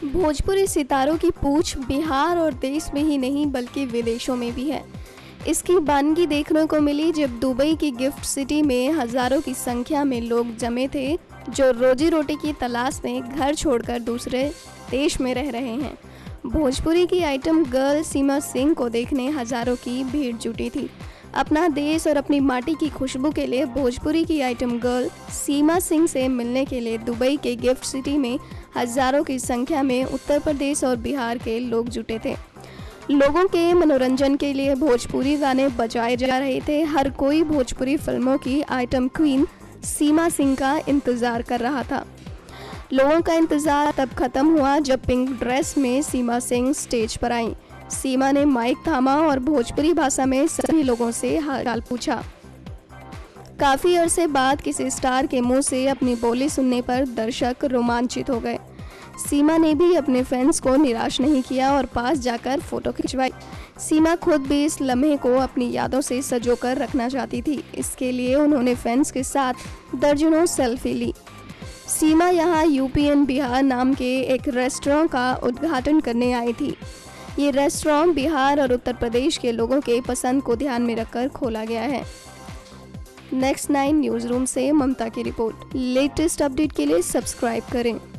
भोजपुरी सितारों की पूछ बिहार और देश में ही नहीं बल्कि विदेशों में भी है। इसकी बानगी देखने को मिली जब दुबई की गिफ्ट सिटी में हजारों की संख्या में लोग जमे थे जो रोजी रोटी की तलाश में घर छोड़कर दूसरे देश में रह रहे हैं। भोजपुरी की आइटम गर्ल सीमा सिंह को देखने हजारों की भीड़ जुटी थी। अपना देश और अपनी माटी की खुशबू के लिए भोजपुरी की आइटम गर्ल सीमा सिंह से मिलने के लिए दुबई के गिफ्ट सिटी में हजारों की संख्या में उत्तर प्रदेश और बिहार के लोग जुटे थे। लोगों के मनोरंजन के लिए भोजपुरी गाने बजाए जा रहे थे। हर कोई भोजपुरी फिल्मों की आइटम क्वीन सीमा सिंह का इंतजार कर रहा था। लोगों का इंतजार तब खत्म हुआ जब पिंक ड्रेस में सीमा सिंह स्टेज पर आई। सीमा ने माइक थामा और भोजपुरी भाषा में सभी लोगों से हाल पूछा। काफी अरसे बाद किसी स्टार के मुंह से अपनी बोली सुनने पर दर्शक रोमांचित हो गए। सीमा ने भी अपने फैंस को निराश नहीं किया और पास जाकर फोटो खिंचवाई। सीमा खुद भी इस लम्हे को अपनी यादों से संजोकर रखना चाहती थी। इसके लिए उन्होंने फैंस के साथ दर्जनों सेल्फी ली। सीमा यहाँ यूपी एंड बिहार नाम के एक रेस्टोरेंट का उद्घाटन करने आई थी। ये रेस्टोरेंट बिहार और उत्तर प्रदेश के लोगों के पसंद को ध्यान में रखकर खोला गया है। नेक्स्ट 9 न्यूज़ रूम से ममता की रिपोर्ट। लेटेस्ट अपडेट के लिए सब्सक्राइब करें।